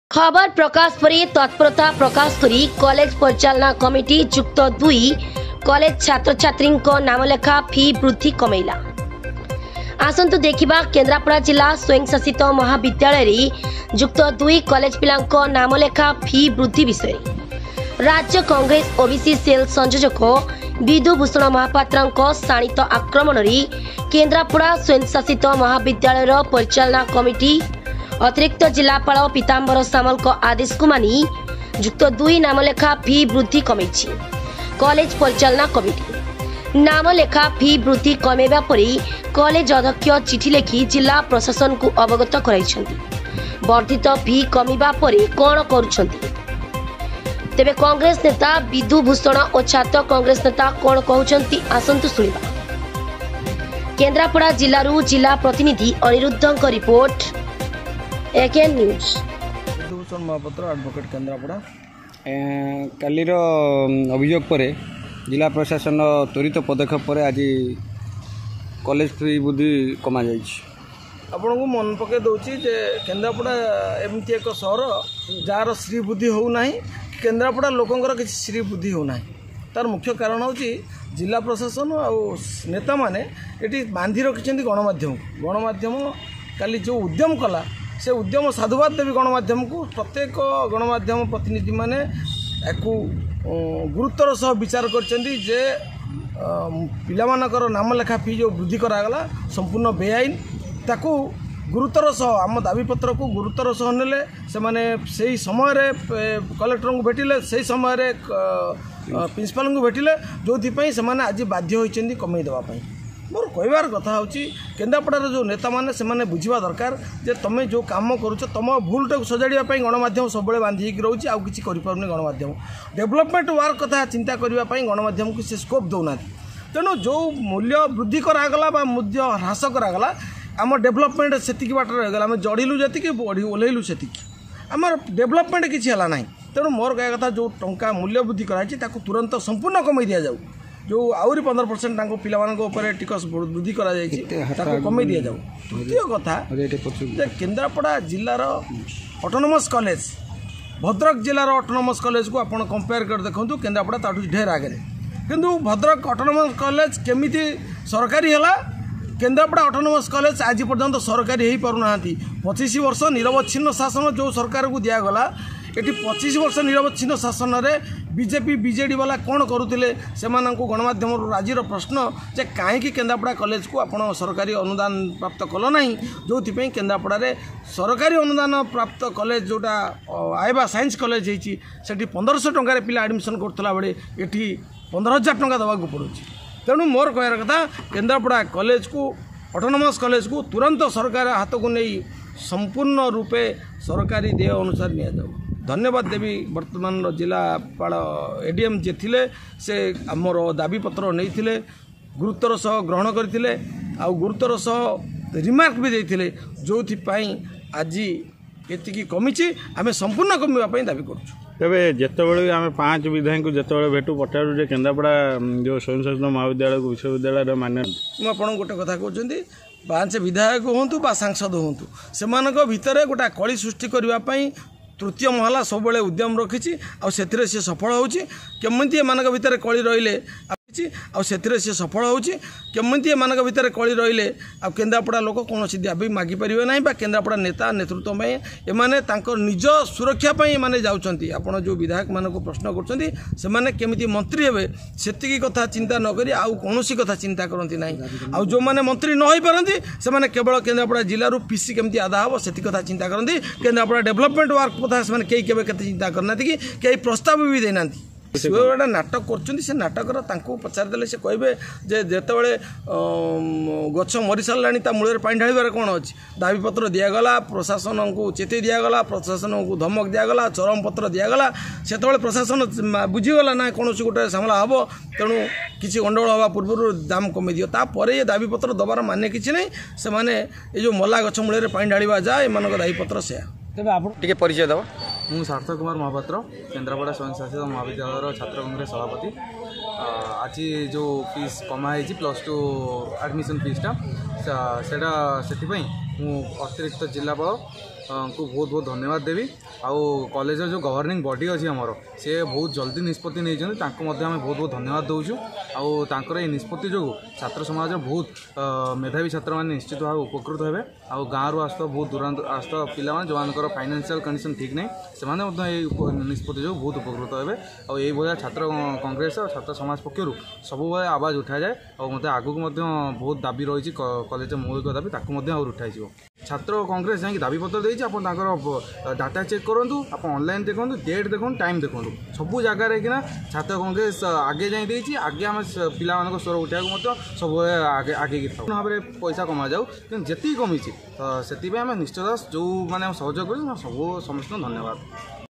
खबर प्रकाश पर तत्परता प्रकाश करी कॉलेज परिचालना कमिटी युक्त 2 कॉलेज छात्र छात्री नामलेखा फी वृद्धि कमेला। आसंतु देखिबा केन्द्रापड़ा जिला स्वयंशासित महाविद्यालय युक्त 2 कॉलेज पिलांक नामलेखा फी वृद्धि विषय राज्य कांग्रेस ओबीसी सेल संयोजक विधुभूषण महापात्र शाणित आक्रमण केन्द्रापड़ा स्वयंशासित महाविद्यालय परिचालना कमिटी अतिरिक्त जिलापाल पीताम्बर सामल आदेश को मानी युक्त 2 नामलेखा फी वृद्धि कमी। कॉलेज परिचालना कमिटी नामलेखा फी वृद्धि कमेवा पर कॉलेज अध्यक्ष चिठी लिखि जिला प्रशासन को अवगत कराइछन्ति। वर्धित फी कमिवा पर कौन करुछन्ति तेबे कांग्रेस नेता विधुभूषण और छात्र कांग्रेस नेता कौन कहउछन्ति आसंतु सुनिबा। केन्द्रापड़ा जिल्लारू जिला प्रतिनिधि अनिरुद्धଙ୍କ report AKN news. Bidhubhushan Mahapatra advocate Kendrapara कालीर अभियोग पर जिला प्रशासन त्वरित पदक्षेप पर आज कॉलेज फी वृद्धि कमा जाइए। आपण को मन पके दूची जे केन्द्रापड़ा एमती एक सहर जार श्री वृद्धि होना केन्द्रापड़ा लोकंर किसी श्री वृद्धि होना तार मुख्य कारण हूँ जिला प्रशासन आ नेता माने ये बांधि रखिंट गणमाध्यम काली जो उद्यम कला से उद्यम साधुवाद देवी गणमाध्यम को प्रत्येक गणमाध्यम प्रतिनिधि माने याकू गुरुत्वर सह विचार करछन्ती जे पिलामानकर नामलेखा फी जो वृद्धि करागला संपूर्ण बेआईन ताकू गुरुत्वर सह आम दाबीपत्र को गुरुत्वर सह नेले से माने सही समय कलेक्टर को भेटिले सही समय प्रिंसिपाल को भेटिले जो से माने आज बाध्य होइछन्ती कमई देवा पई। मोर कहबार कथा हूँ केन्द्रापड़ार जो नेता मैंने से बुझा दरकार जे तुम जो कम करुच तुम भूलटा सजाड़ापी गणमाध्यम सब बांधि रोचे आउ कि गणमाध्यम डेभलपमेंट वर्क कथा चिंता करने गणमाध्यम को से स्कोप दौना तेणु जो मूल्य वृद्धि करागला मूल्य ह्रास करागला आम डेभलपमेंट से बाट रहीगला आम जड़िलु जी ओह्लैलु से आम डेभलपमेंट किसी है ना। तेणु मोर कह कथा जो टंका मूल्य वृद्धि कराई तुरंत संपूर्ण कमई दि जाऊ जो आउरी 15% पिला टिकस वृद्धि कमई दि जाऊ। द्वितीय कथा केन्द्रापड़ा जिलार ऑटोनोमस कॉलेज भद्रक जिलार ऑटोनोमस कॉलेज को आप कंपेयर कर देखो केन्द्रापड़ा ताठू ढेर आगे किंतु भद्रक ऑटोनोमस कॉलेज केमिति सरकारी है केन्द्रापड़ा ऑटोनोमस कॉलेज आज पर्यंत सरकारी हो पारना 25 वर्ष निरवच्छिन्न शासन जो सरकार को दिगला ये 25 वर्ष निरवच्छिन्न शासन में बीजेपी बीजेडी वाला कौन करुले से गणमाध्यम आज प्रश्न जे कहीं केन्द्रापड़ा कॉलेज को आप सरकारी अनुदान प्राप्त कल ना जो केन्द्रापड़ा सरकारी अनुदान प्राप्त कॉलेज जोटा आयबा साइंस कॉलेज होती 1500 टंकार पिला एडमिशन करता बेले ये 15,000 टंका देवाक पड़ू। तेणु मोर कहर कथा केन्द्रापड़ा कॉलेज को ऑटोनोमस कॉलेज को तुरंत सरकार हाथ को नहीं संपूर्ण रूपे सरकारी देय अनुसार नि जाऊ। धन्यवाद देवी वर्तमान जिलापाल एडीएम जे थिले से आमर दाबीपत्र नहीं गुरुत्वर सह ग्रहण करते आउ गुरुत्वर सह रिमार्क भी देते जो आज ये कमी आम संपूर्ण कमिवाई दाबी करूँ। तेरे जितेबाला आम 5 विधायक को जिते भेटू पचारू केन्द्रापड़ा जो स्वयंशासित महाविद्यालय विश्वविद्यालय मान्य मुझे गोटे कथा कहते 5 विधायक हूँ सांसद हूँ से भितर गोटा कली सृष्टि करने तृतीय महला सब उद्यम रखी आते सी सफल होमती एम भितर कली रही से सफल होमती एम भितर कली रही केन्द्रापड़ा लोक कौन दाबी मागी पारे ना केन्द्रापड़ा नेता नेतृत्व में एमाने निज सुरक्षापी एमाने जाउछन्ति। आपण जो विधायक मान को प्रश्न कर केमिति मंत्री हे से कथा चिंता नक आउ कौन कथा चिंता करती ना आउ जो मैंने मंत्री न हो पारती से केवल केन्द्रापड़ा जिलूर पीसी केमती आदा हम से कथा चिंता करती केन्द्रापड़ा डेभलपमेंट वर्क कथा से कई चिंता करना कि कई प्रस्ताव भी देना गोटे नाटक कर नाटक पचारिदे से कहे जितेबाला गछ मरी सारा मूल पानी ढाड़ कौन अच्छी दाबीपत्र दिगला प्रशासन को चेते दिगला प्रशासन को धमक दिगला चरम पत्र दिगला से प्रशासन बुझीगला ना कौन गोटे सामला हम तेणु किसी गंडगोल हवा पूर्व दाम कमे दियो तापर ये दाबीपत्र दबार माने किसी नहीं से जो मला गछ मूल पानी ढाड़ा जाए एम दाबीपत्र से टे परिचय दब मु सार्थक कुमार महापात्र केन्द्रापड़ा स्वयंशासित महाविद्यालय छात्र कांग्रेस सभापति। आज जो फीस कमाई +2 एडमिशन फीसटा से अतिरिक्त जिलापाल को बहुत बहुत धन्यवाद देवी आउ कॉलेज जो गवर्निंग बॉडी अच्छी आमर सी बहुत जल्दी निष्पत्ति नहीं आम बहुत बहुत धन्यवाद दूचु आउर ये निष्पत्ति जो छात्र समाज बहुत मेधावी छात्र मैंने निश्चित भाव उपकृत हे आउ गाँव आस बहुत दूरांत आस पिला जो फाइनेंशियल कंडीशन ठीक नहीं से निष्पत्ति जो बहुत उपकृत हे और भाया छात्र कांग्रेस और छात्र समाज पक्षर सब आवाज उठा जाए और मत आगक बहुत दाबी रही कॉलेज मौलिक दाबी ताकू उठाई छात्र कांग्रेस जाकि दाबी पत्र देती डाटा चेक करूँ आप ऑनलाइन देखो डेट देखो टाइम देखो सब जगार कि छात्र कांग्रेस आगे जाई आगे आम पिला स्वर उठा सब आगे आगे भाव में पैसा कमा जाऊ कि जी कमी से आम निश्चय जो मैंने सहयोग कर सब समस्त धन्यवाद।